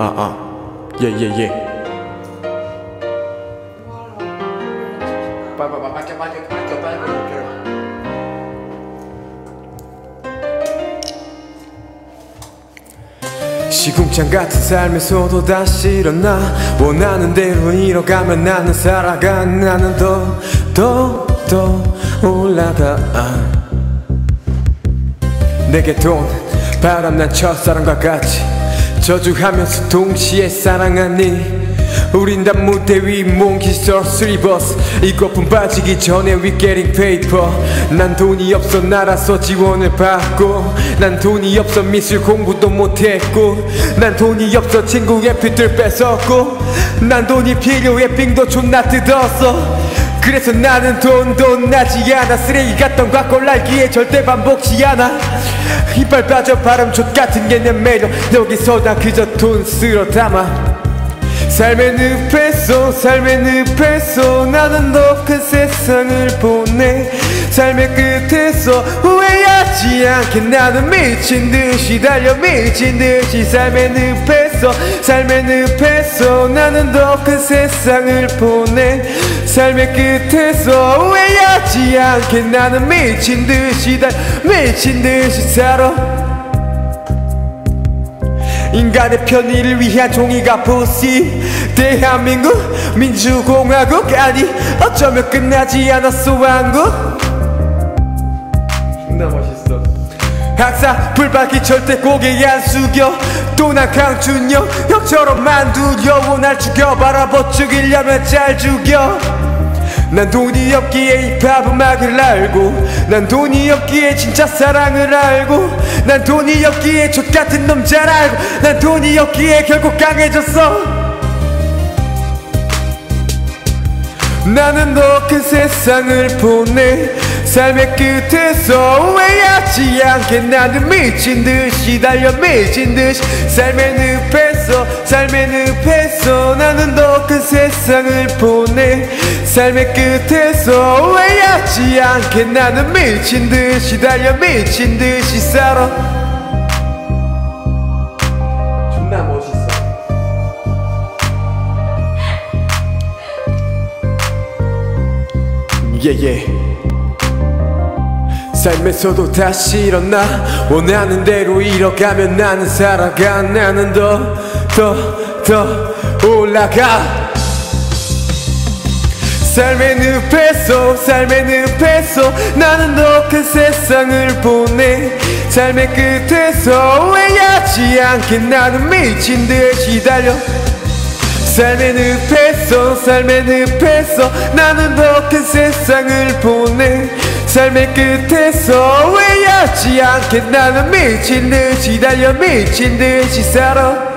예. 시궁창 같은 삶에서도 다시 일어나 원하는 대로 이뤄가면 나는 살아가. 나는 더 올라가. 내게 돈 바람난 첫사랑과 같이 저주하면서 동시에 사랑하니 우린 다 무대 위 몽키서 쓰리버스 이거품 빠지기 전에 we getting paper. 난 돈이 없어 날아서 지원을 받고 난 돈이 없어 미술 공부도 못했고 난 돈이 없어 친구 MP3 뺏었고 난 돈이 필요해 빙도 존나 뜯었어. 그래서 나는 돈 나지 않아. 쓰레기 같던 과거 날기에 절대 반복지 않아. 이빨 빠져 바람 족같은 게 내 매력. 여기서 다 그저 돈 쓸어 담아. 삶의 늪에서 나는 더 큰 세상을 보내. 삶의 끝에서 후회하지 않게 나는 미친듯이 달려 미친듯이. 삶의 늪에서 나는 더 큰 세상을 보내. 삶의 끝에서 후회하지 않게 나는 미친듯이 달려 미친듯이 살아. 인간의 편의를 위한 종이가 부시. 대한민국 민주공화국 아니 어쩌면 끝나지 않았어 왕국. 존나 멋있어. 항상 불밖이 절대 고개 안 숙여. 또 난 강준영 형처럼 만두려. 날 죽여봐라 버죽이려면 잘 죽여. 난 돈이 없기에 힙합 음악을 알고 난 돈이 없기에 진짜 사랑을 알고 난 돈이 없기에 족같은 놈 잘 알고 난 돈이 없기에 결국 강해졌어. 나는 더 큰 세상을 보내. 삶의 끝에서 후회하지 않게 나는 미친듯이 달려 미친듯이. 삶의 늪에서 나는 더 큰 세상을 보내. 삶의 끝에서 후회하지 않게 나는 미친듯이 달려 미친듯이 살아. 존나 멋있어. 예. 삶에서도 다시 일어나 원하는 대로 이뤄가면 나는 살아가. 나는 더 올라가. 삶의 늪에서 나는 더 큰 세상을 보내. 삶의 끝에서 후회하지 않게 나는 미친듯이 달려. 삶의 늪에서 나는 더 큰 세상을 보내. 삶의 끝에서 후회하지 않게 나는 미친듯이 달려 미친듯이 살아.